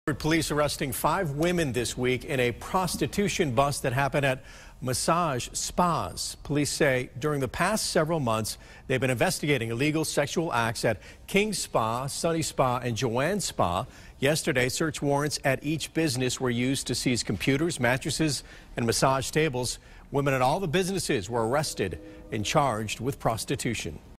Police arresting 5 women this week in a prostitution bust that happened at massage spas. Police say during the past several months, they've been investigating illegal sexual acts at King Spa, Sunny Spa, and Joanne Spa. Yesterday, search warrants at each business were used to seize computers, mattresses, and massage tables. Women at all the businesses were arrested and charged with prostitution.